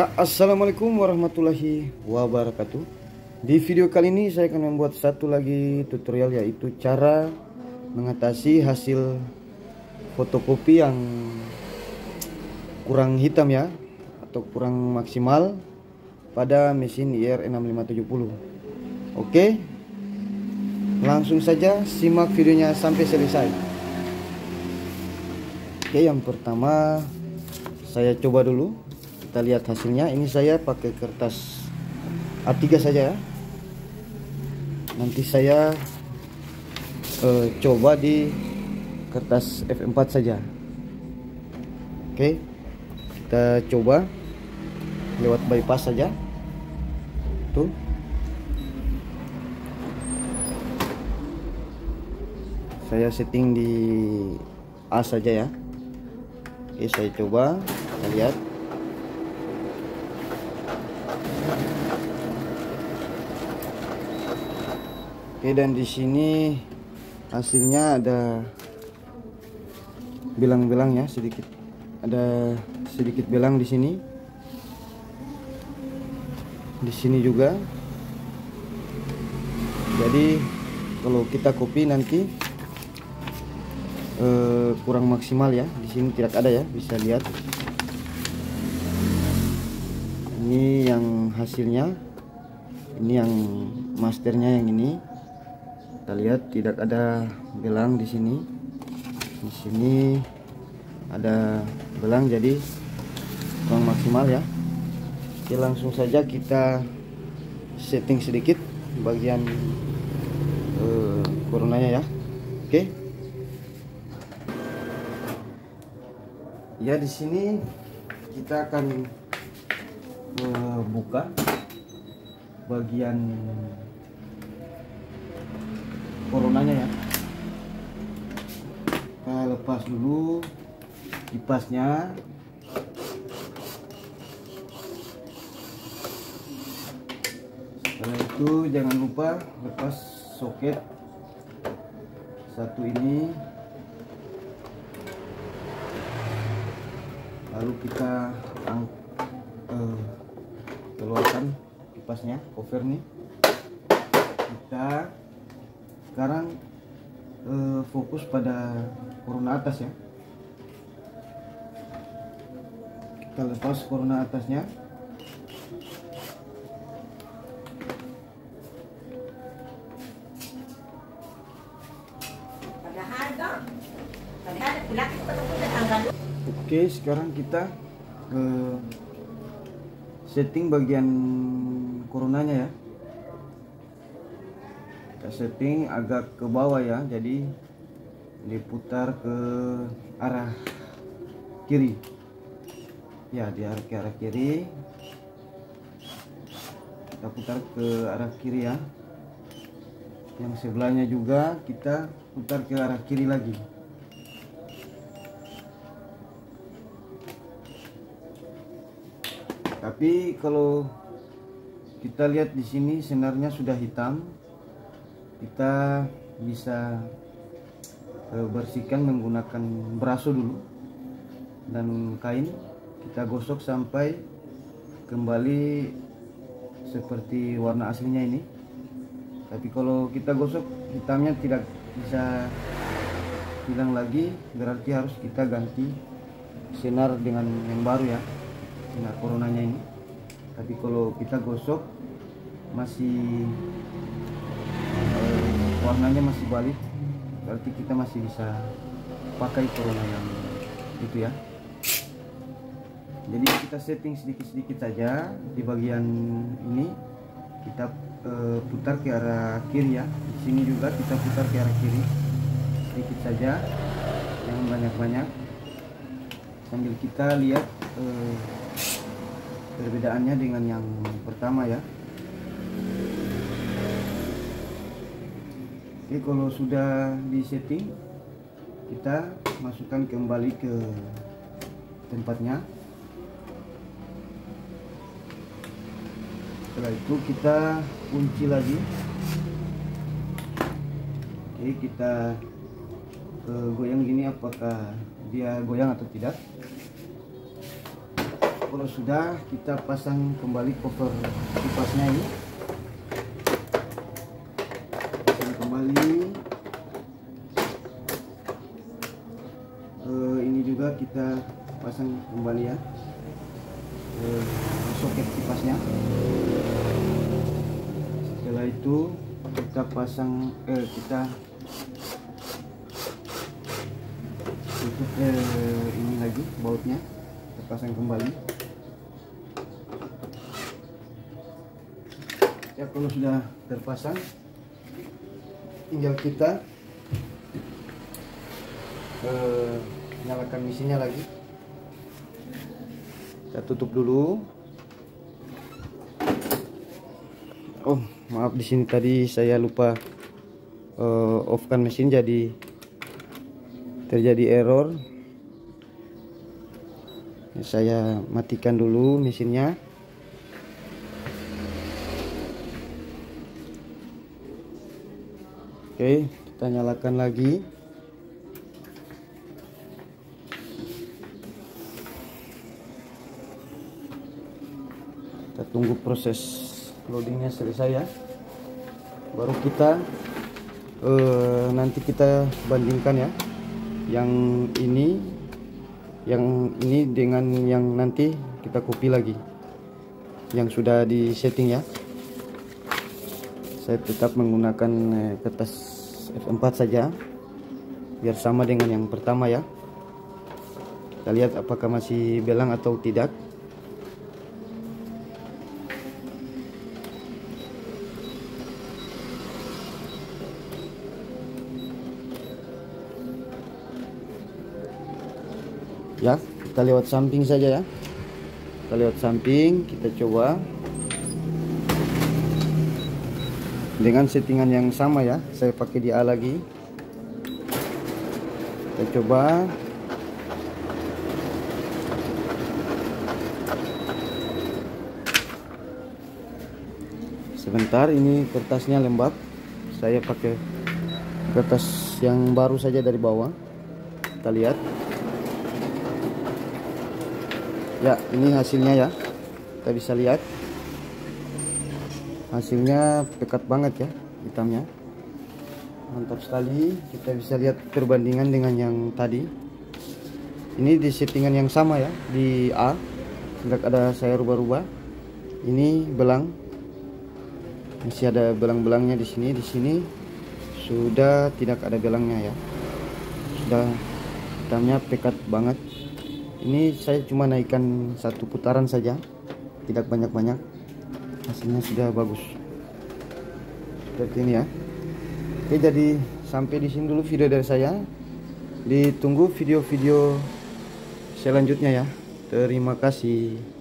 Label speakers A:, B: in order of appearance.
A: Ya, assalamualaikum warahmatollahi wabarakatuh. Di video kali ini saya akan membuat satu lagi tutorial, yaitu cara mengatasi hasil fotokopi yang kurang hitam ya, atau kurang maksimal pada mesin IR6570. Oke, langsung saja simak videonya sampai selesai. Oke, yang pertama saya coba dulu. Kita lihat hasilnya. Ini saya pakai kertas A3 saja ya. Nanti saya coba di kertas F4 saja. Oke, kita coba lewat bypass saja. Tuh. Saya setting di A saja ya. Oke, saya coba. Kita lihat. Oke, dan di sini hasilnya ada belang-belang ya, sedikit. Ada sedikit belang di sini. Di sini juga. Jadi kalau kita copy nanti kurang maksimal ya. Di sini tidak ada ya, bisa lihat. Ini yang hasilnya. Ini yang masternya yang ini. Kita lihat tidak ada belang di sini. Di sini ada belang, jadi kurang maksimal ya. Oke, langsung saja kita setting sedikit bagian coronanya ya. Oke. Ya, di sini kita akan buka bagian coronanya ya. Kita lepas dulu kipasnya. Setelah itu jangan lupa lepas soket satu ini. Lalu kita keluarkan kipasnya, cover nih. Kita sekarang fokus pada corona atas ya. Kita lepas corona atasnya. Oke, sekarang kita setting bagian coronanya ya. Kita setting agak ke bawah ya, jadi diputar ke arah kiri ya, ke arah kiri. Kita putar ke arah kiri ya. Yang sebelahnya juga kita putar ke arah kiri lagi. Tapi kalau kita lihat di sini senarnya sudah hitam, kita bisa bersihkan menggunakan braso dulu dan kain. Kita gosok sampai kembali seperti warna aslinya ini. Tapi kalau kita gosok hitamnya tidak bisa hilang lagi, berarti harus kita ganti senar dengan yang baru ya, senar coronanya ini. Tapi kalau kita gosok masih warnanya masih balik, berarti kita masih bisa pakai corona yang itu ya. Jadi kita setting sedikit-sedikit saja di bagian ini. Kita putar ke arah kiri ya. Di sini juga kita putar ke arah kiri sedikit saja, jangan banyak-banyak. Sambil kita lihat perbedaannya dengan yang pertama ya. Oke, kalau sudah di setting, kita masukkan kembali ke tempatnya. Setelah itu kita kunci lagi. Oke, kita goyang gini, apakah dia goyang atau tidak. kalau sudah, kita pasang kembali cover kipasnya ini. Pasang kembali. Ini juga kita pasang kembali ya, soket kipasnya. Setelah itu kita pasang, kita tutup ini lagi bautnya, kita pasang kembali. Ya, kalau sudah terpasang, tinggal kita nyalakan mesinnya lagi. Kita tutup dulu. Oh, maaf, di sini tadi saya lupa off kan mesin, jadi terjadi error. Saya matikan dulu mesinnya. Oke, kita nyalakan lagi. Kita tunggu proses loadingnya selesai ya, baru kita nanti kita bandingkan ya, yang ini dengan yang nanti kita copy lagi yang sudah di setting ya. Saya tetap menggunakan kertas F4 saja biar sama dengan yang pertama ya. Kita lihat apakah masih belang atau tidak. Ya, kita lewat samping saja ya. Kita lewat samping, kita coba dengan settingan yang sama ya. Saya pakai di A lagi. Kita coba. Sebentar, ini kertasnya lembab. Saya pakai kertas yang baru saja dari bawah. Kita lihat. Ya, ini hasilnya ya. Kita bisa lihat hasilnya pekat banget ya, hitamnya mantap sekali. Kita bisa lihat perbandingan dengan yang tadi. Ini di settingan yang sama ya, di A tidak ada saya rubah-rubah. Ini belang, masih ada belang-belangnya di sini. Di sini sudah tidak ada belangnya ya, sudah hitamnya pekat banget. Ini saya cuma naikkan satu putaran saja, tidak banyak-banyak. Hasilnya sudah bagus seperti ini ya. Oke, jadi sampai di sini dulu video dari saya. Ditunggu video-video selanjutnya ya. Terima kasih.